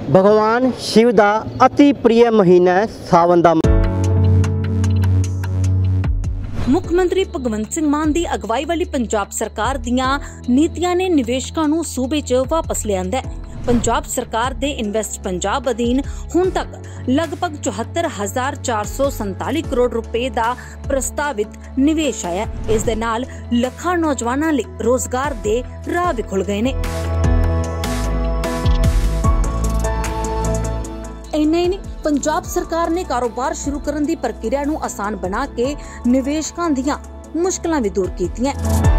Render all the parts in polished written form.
भगवान शिव का अति प्रिय महीना है सावन का। मुख्यमंत्री भगवंत सिंह मान की अगवाई वाली पंजाब सरकार दीआं नीतियां ने निवेशकों नूं सूबे च वापस लिआंदा है। पंजाब सरकार दे इन्वेस्ट पंजाब अधीन हुण तक लगभग 74,447 करोड़ रुपए का प्रस्तावित निवेश आया। इस दे नाल लखां नौजवानां लई रोजगार दे राह भी खुल गए ने। इन्ना ही नहीं, पंजाब सरकार ने कारोबार शुरू करने की प्रक्रिया नूं आसान बना के निवेशकों दीआं मुश्किलां भी दूर कीतियां।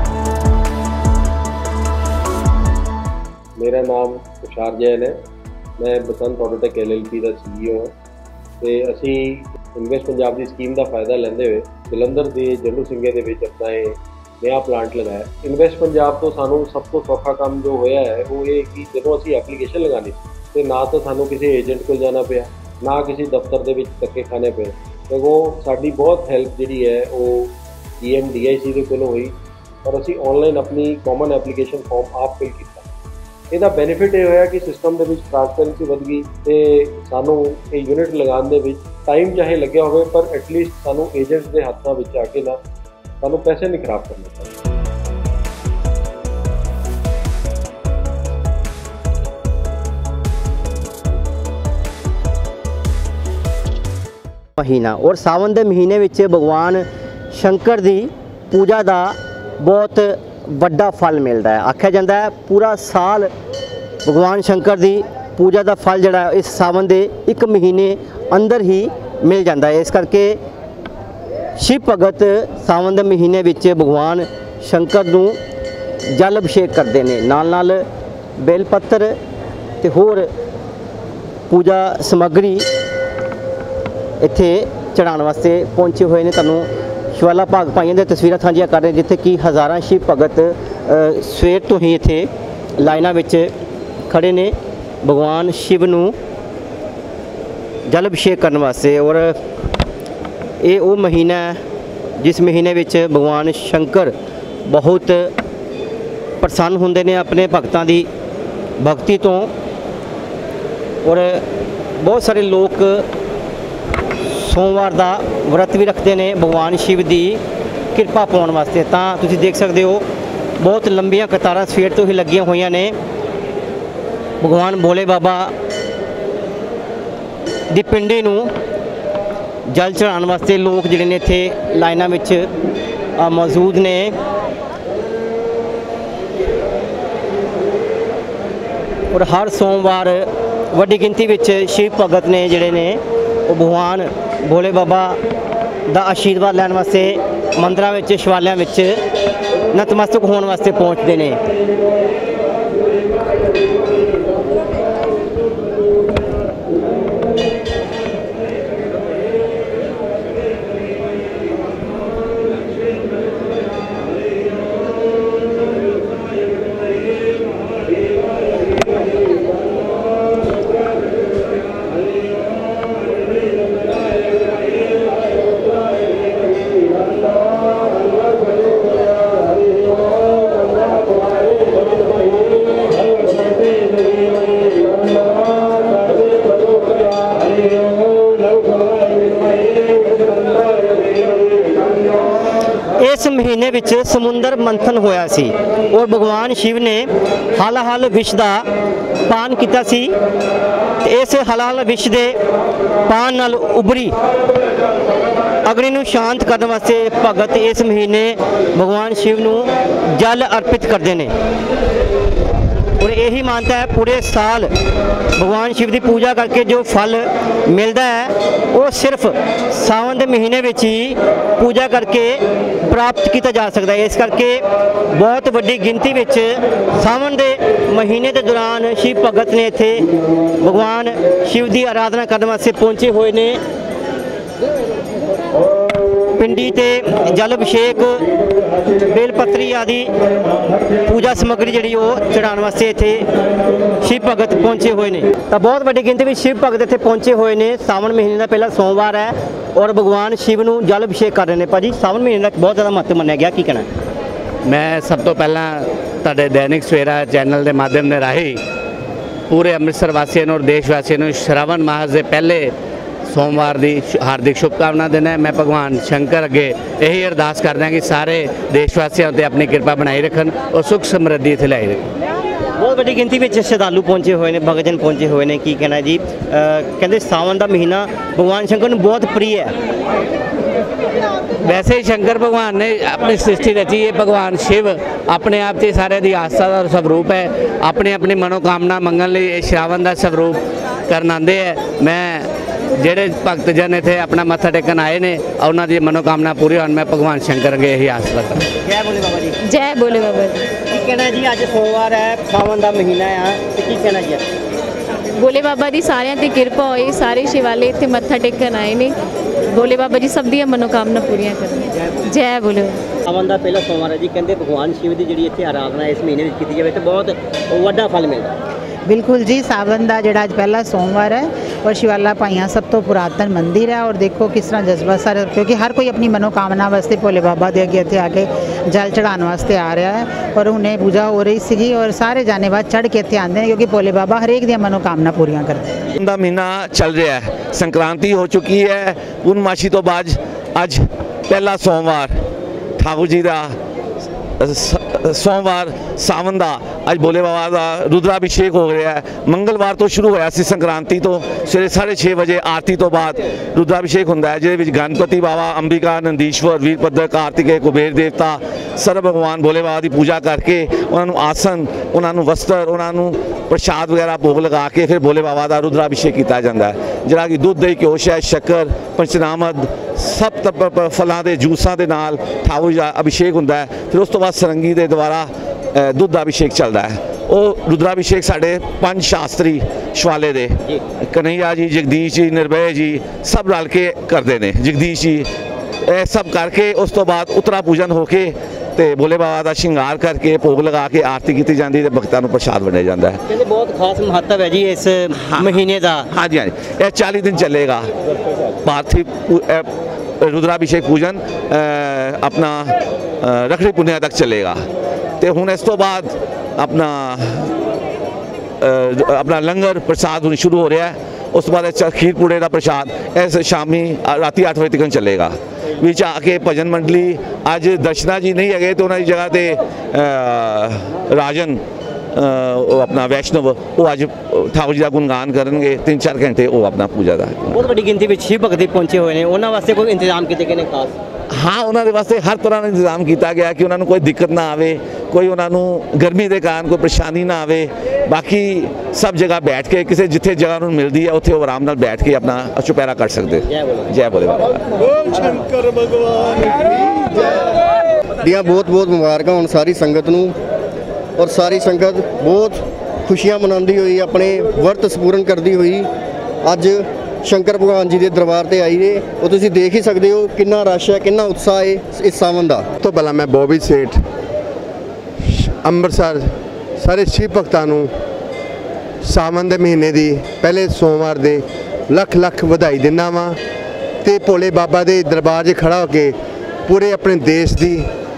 मेरा नाम तुषार जैन है। मैं बसंत ऑटोटेक LLP का CEO हाँ। तो असी इन्वेस्ट पंजाब की स्कीम का फायदा लेंदे हुए जलंधर के जल्लू सिंघे दे विच अपना नया प्लांट लगाया। इन्वेस्ट पंजाब तो सानू सब तो सौखा काम जो होया है वो ये कि जो असी एप्लीकेशन लगानी तो ना तो सानू किसी एजेंट को जाना पिया, ना किसी दफ्तर के धक्के खाने पे। तो वो साड़ी बहुत हेल्प जी है वो DIC के कोलों हुई और असी ऑनलाइन अपनी कॉमन एप्लीकेशन फॉर्म आप फिल किया। ਇਹਦਾ ਬੈਨੀਫਿਟ ਇਹ ਹੋਇਆ ਕਿ ਸਿਸਟਮ ਦੇ ਵਿੱਚ ਟ੍ਰਾਂਸਪੇਰੈਂਸੀ ਵਧ ਗਈ ਤੇ ਸਾਨੂੰ ਇਹ ਯੂਨਿਟ ਲਗਾਉਣ ਦੇ ਵਿੱਚ ਟਾਈਮ ਚਾਹੇ ਲੱਗਿਆ ਹੋਵੇ ਪਰ ਐਟਲੀਸਟ ਸਾਨੂੰ ਏਜੰਟਸ ਦੇ ਹੱਥਾਂ ਵਿੱਚ ਆ ਕੇ ਨਾ ਸਾਨੂੰ ਪੈਸੇ ਨਹੀਂ ਖਰਾਬ ਕਰਨੇ ਪੈਂਦੇ। महीना और सावन के महीने विच भगवान शंकर की पूजा का बहुत वड्डा फल मिलता है। आख्या जाता है पूरा साल भगवान शंकर की पूजा का फल जड़ा इस सावन के एक महीने अंदर ही मिल जाता है। इस करके शिव भगत सावन के महीने विच भगवान शंकर नूं जल अभिषेक करते हैं। नाल बेल पत्तर ते होर पूजा समग्री इत्थे चढ़ाने वास्ते पहुंचे हुए ने। तुहानूं शिवाला भाग पाइयां दी तस्वीरां साझियां कर रहे जिथे कि हज़ारां शिव भगत सवेर तो ही इत्थे लाइनां विच खड़े ने भगवान शिव नूं जल अभिषेक करने वास्ते। और ये वो महीना है जिस महीने विच भगवान शंकर बहुत प्रसन्न हुंदे ने अपने भगतां दी भगती तो। और बहुत सारे लोग सोमवार का व्रत भी रखते हैं भगवान शिव की कृपा पाने वास्ते। तो तुसीं देख सकते हो बहुत लंबियां कतारां सवेर तो ही लगियां हुई ने भगवान भोले बाबा दी पिंडी नूं जल चढ़ाने वास्ते लोग जिहड़े ने इत्थे लाइनां विच मौजूद ने। और हर सोमवार वड्डी गिनती विच शिव भगत ने जिहड़े ने वो भगवान भोले बाबा का आशीर्वाद लैन वास्ते मंदिरां विच शिवालियां विच नतमस्तक होने वास्ते पहुँचते हैं। इस महीने विच समुंदर मंथन होया सी और भगवान शिव ने हल हल विष का पान किया सी। इस हल हल विष के पान नाल उभरी अग्नि नूं शांत करने वास्ते भगत इस महीने भगवान शिव नूं जल अर्पित करते हैं। और यही मानता है पूरे साल भगवान शिव की पूजा करके जो फल मिलता है वो सिर्फ सावन के महीने में ही पूजा करके प्राप्त किया जा सकता है। इस करके बहुत वड्डी गिनती में सावन के महीने के दौरान शिव भगत ने इत्थे भगवान शिव की आराधना करने वास्ते पहुँचे हुए ने। पिंडी ते जल अभिषेक बेलपत्री आदि पूजा समग्री जी चढ़ाने वास्ते इत्थे शिव भगत पहुँचे हुए हैं। तो बहुत बड़ी गिनती में शिव भगत इत्थे पहुँचे हुए हैं। सावन महीने का पहला सोमवार है और भगवान शिव नूं जल अभिषेक कर रहे हैं। भाजी सावन महीने का बहुत ज़्यादा महत्व मन्या गया, की कहना? मैं सब तो पहला तुहाडे दैनिक सवेरा चैनल के माध्यम के राही पूरे अमृतसर वासियों और देश वासियों को श्रावण मास के पहले सोमवार की हार्दिक शुभकामना देना है। मैं भगवान शंकर अगे यही अरदास करदा कि सारे देशवासियों ते अपनी कृपा बनाई रखन और सुख समृद्धि इत्थे लाई रखन। बहुत बड़ी गिनती में श्रद्धालु पहुंचे हुए हैं, भगतजन पहुंचे हुए हैं। की कहना जी, कहते सावन का महीना भगवान शंकर को बहुत प्रिय है। वैसे ही शंकर भगवान ने अपनी सृष्टि रची है। भगवान शिव अपने आप से सारे की आस्था का स्वरूप है। अपनी अपनी मनोकामना मंगन लिए श्रावण का स्वरूप करन आते हैं। मैं ਜਿਹੜੇ भगत जन इतने अपना मत्था टेकन आए ने उन्होंने मनोकामना पूरी होने मैं भगवान शंकर अगे यही आस रखता। जय बोले बाबा जी। जय बोले बाबा जी। की कहना जी, अज सोमवार है, सावन का महीना है, तो की कहना जी? भोले बाबा की सारिਆਂ ਤੇ ਕਿਰਪਾ ਹੋਈ, ਸਾਰੇ शिवालय ਇੱਥੇ ਮੱਥਾ ਟੇਕਣ ਆਏ ਨੇ। भोले बाबा जी सब ਦੀਆਂ मनोकामना पूरियां ਕਰਨ। जय बोले। सावन का पहला सोमवार है जी, कहते भगवान शिव की जी इतने आराधना इस महीने में की जाए तो बहुत वड्डा फल मिलता है। बिल्कुल जी, सावन का जोड़ा अज पहला सोमवार है और शिवाला भाइयां सब तो पुरातन मंदिर है। और देखो किस तरह जज्बा सारा, क्योंकि हर कोई अपनी मनोकामना वास्ते भोले बाबा के अगे इतने आके जल चढ़ाने वास्ते आ रहा है और उन्हें पूजा हो रही सी और सारे जाने बाद चढ़ के इतने आते हैं क्योंकि भोले बाबा हरेक दी मनोकामना पूरियां करते हैं। ਦਾ ਮਹੀਨਾ ਚੱਲ ਰਿਹਾ ਹੈ, ਸੰਕ੍ਰਾਂਤੀ ਹੋ ਚੁੱਕੀ ਹੈ, ਪੂਰਨਮਾਸ਼ੀ ਤੋਂ ਬਾਅਦ ਅੱਜ ਪਹਿਲਾ ਸੋਮਵਾਰ ਠਾकुर जी ਦਾ सोमवार सावन का अज भोले बाबा का रुद्राभिषेक हो रहा है। मंगलवार तो शुरू होया सी संक्रांति तो सवेरे 6:30 बजे आरती तो बाद रुद्राभिषेक होंदा है, जिहदे विच गणपति बाबा, अंबिका, नंदीश्वर, वीरभद्र, कार्तिकेय, कुबेर देवता सर्व भगवान भोले बाबा की पूजा करके उन्होंने आसन, उन्होंने वस्त्र, उन्होंने प्रसाद वगैरह भोग लगा के फिर भोले बाबा का रुद्राभिषेक किया जाता है, जिहड़ा कि दुध, दही, घ्यो, शहद, शक्कर, पंचनामद सब फलों के जूसां के नाल ठाकुर जी का अभिषेक होंदा है। फिर उस तो बाद सरंगी के द्वारा दुध का अभिषेक चलता है। वो रुद्राभिषेक साढ़े 5 शास्त्री शिवाले दे कन्हैया जी, जगदीश जी, निर्भय जी सब रल के करते हैं। जगदीश जी सब करके उस तो बाद उत्तरा पूजन होके ते भोले बाबा का श्रृंगार करके भोग लगा के आरती की जाती है, भक्तों को प्रसाद वंडिया जाता है। कहते बहुत खास महत्व है जी इस महीने का। हाँ जी, हाँ जी, यह 40 दिन चलेगा पार्थिव रुद्राभिषेक पूजन अपना रखड़ी पुण्या तक चलेगा। तो हुण इस तो बाद अपना लंगर प्रसाद हुण शुरू हो रहा है। उस तो बाद खीर पूड़े का प्रसाद इस शामी राती 8 बजे तक चलेगा। बीच आके भजन मंडली अज दर्शना जी नहीं है तो उन्होंने जगह पर राजन अपना वैष्णव वो अज ठाकुर जी का गुणगान करेंगे 3-4 घंटे वो अपना पूजा का। बहुत बड़ी गिनती में शिव भगत पहुंचे हुए हैं, उन्होंने वास्ते कोई इंतजाम किए गए खास? हाँ, उन्होंने वास्ते हर तरह का इंतजाम किया गया कि उन्होंने कोई दिक्कत ना आवे, कोई उन्होंने गर्मी के कारण कोई परेशानी ना आवे। बाकी सब जगह बैठ के किसी जिथे जगह उन्होंने मिलती है उत्थे आराम नाल बैठ के अपना चुपहरा कर सकते। जय भोले बाबा। शंकर भगवान दियां बहुत बहुत मुबारक होण सारी संगत नूं और सारी संगत बहुत खुशियां मनाती हुई अपने वर्त संपूर्ण करती हुई अज शंकर भगवान जी के दरबार से आई है। और तुसीं देख ही सकते हो कितना रश है, कितना उत्साह है इस सावन का। तो भला मैं बॉबी सेठ ਅੰਮ੍ਰਿਤਸਰ सारे शिव भक्तों नूं सावन के महीने की पहले सोमवार दे लख लख वधाई दिना वा ते भोले बाबा के दरबार 'च खड़ा होके पूरे अपने देश की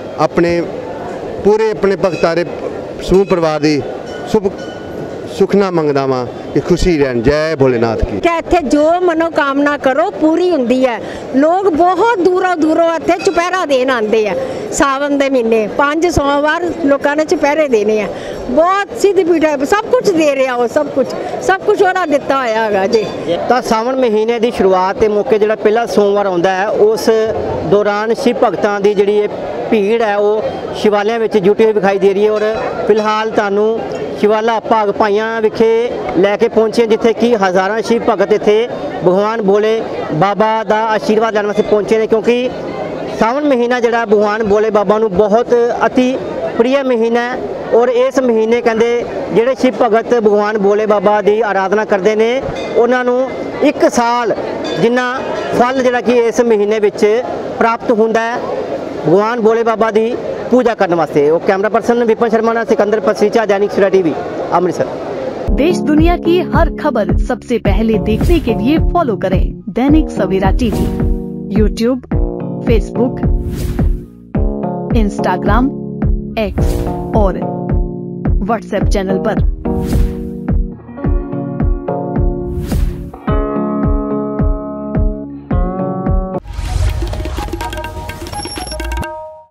पूरे अपने भक्तां दे समूह परिवार की सुखना मंगदा वा कि खुशी रहन। जय भोलेनाथ की। इत्थे जो मनोकामना करो पूरी हुंदी है। लोग बहुत दूरों दूरों इत्थे चुपहरा देन आते हैं। सावन के महीने 5 सोमवार लोगों ने चुपहरे देने हैं। बहुत सिद्ध पीठ है, सब कुछ दे रहा हो, सब कुछ उन्होंने दिता होया है जी। तो सावन महीने की शुरुआत के मौके जो पहला सोमवार आता है उस दौरान शिव भगतों की जी भीड़ है वो शिवालयों में जुटी हुई दिखाई दे रही है। और फिलहाल तुहानू शिवाला भाग भाइयां विखे लैके पहुंचे जिथे कि हज़ारां शिव भगत इत्थे भगवान भोले बाबा का आशीर्वाद लैण वास्ते पहुंचे ने, क्योंकि सावन महीना जिहड़ा भगवान भोले बाबा नू बहुत अति प्रिय महीना है। और इस महीने कहंदे जिहड़े शिव भगत भगवान भोले बाबा की आराधना करते हैं उन्हां नू 1 साल जिन्ना फल जिहड़ा कि इस महीने विच प्राप्त हुंदा है भगवान भोले बाबा की पूजा करने वास्ते। वो कैमरा पर्सन विपिन शर्मा ने सिकंदर पसरीचा, दैनिक सवेरा टीवी, अमृतसर। देश दुनिया की हर खबर सबसे पहले देखने के लिए फॉलो करें Dainik Savera TV, YouTube, Facebook, Instagram, X और व्हाट्सएप चैनल पर।